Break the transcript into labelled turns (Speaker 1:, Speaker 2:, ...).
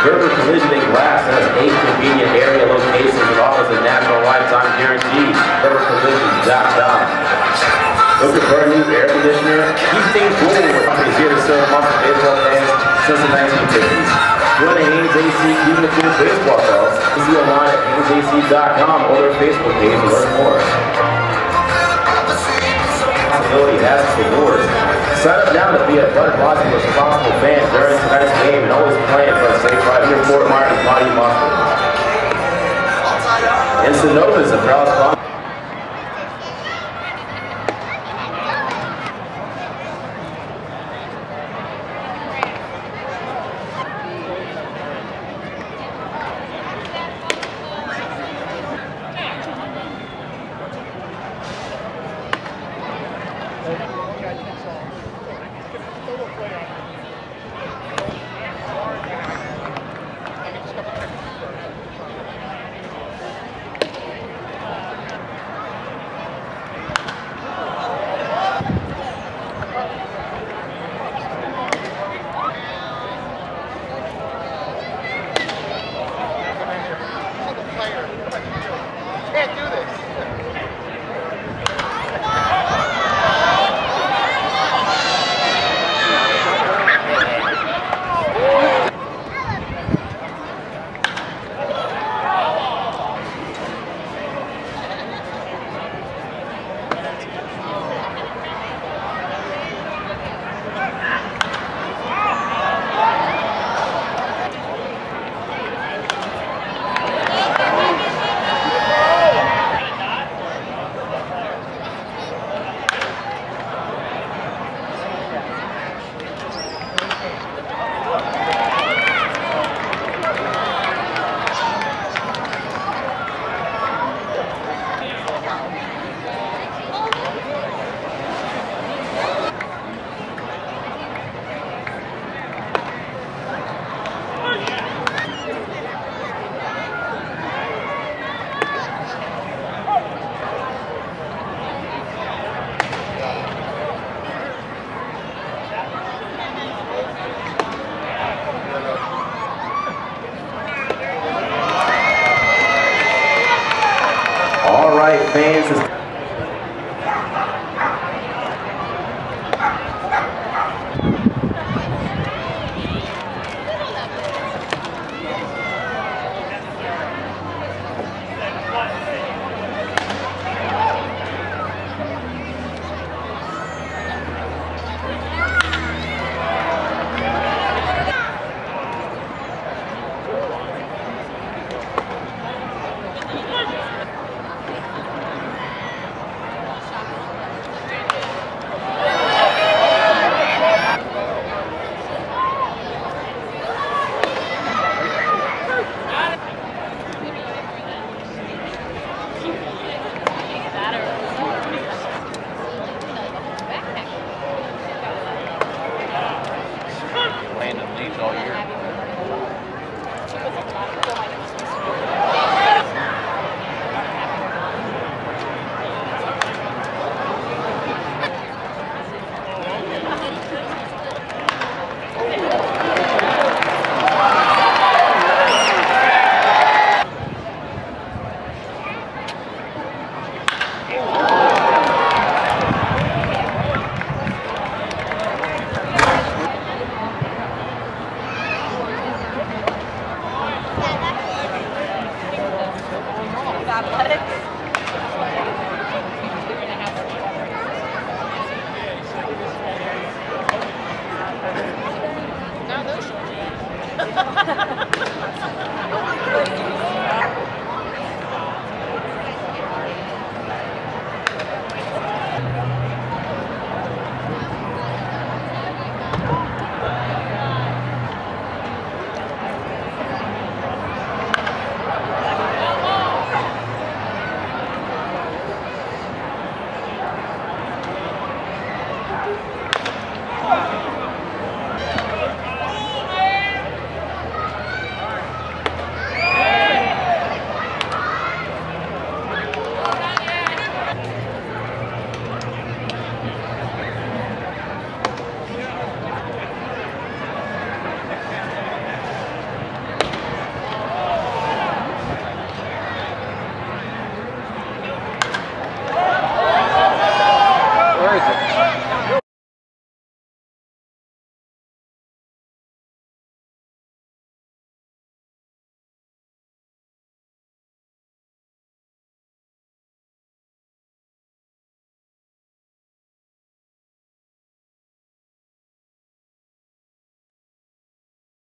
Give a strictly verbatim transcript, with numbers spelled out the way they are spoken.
Speaker 1: Gerber Collision and Glass has eight convenient area locations and offers a national lifetime guarantee. Gerber Collision dot com. Looking for a new air conditioner? Keep things cool. The company is here to serve months of baseball fans since the nineteen fifties. Join the Haynes A C Cleveland Twins Baseball Club. See online at Haynes A C dot com or their Facebook page to learn more. Possibility has its rewards. Sign up now to be a Bud Rossi responsible fan during tonight's game and always plan for a safe ride here in Fort Myers, Monty Mustard. And Sonova's a proud sponsor.
Speaker 2: Can't do this.
Speaker 1: Fans is
Speaker 3: Landon leaves all year.